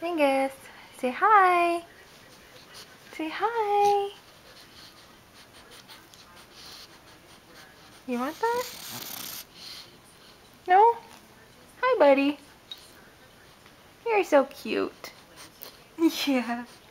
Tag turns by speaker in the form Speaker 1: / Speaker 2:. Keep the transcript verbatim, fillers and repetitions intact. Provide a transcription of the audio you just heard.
Speaker 1: Angus, say hi. Say hi. You want that? No? Hi, buddy. You're so cute. Yeah.